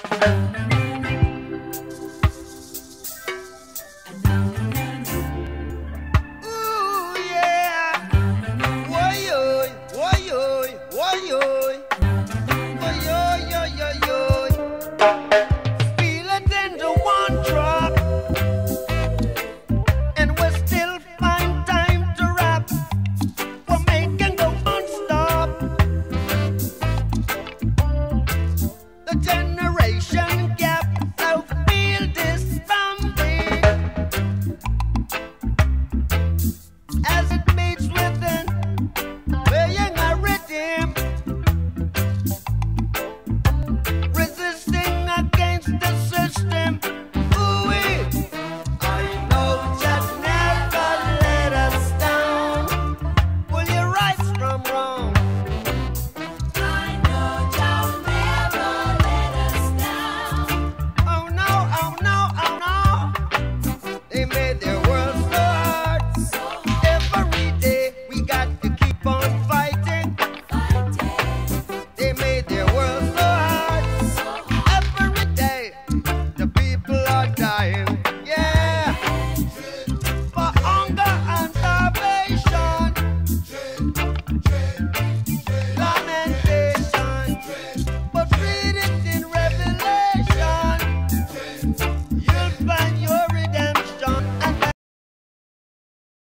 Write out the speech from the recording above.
Ooh, yeah. Woy-oy, woy-oy, woy-oy. Woy-oy, yo-yo-yo. Feel it in the one drop, and we're still find time to rap. We're making the one stop. The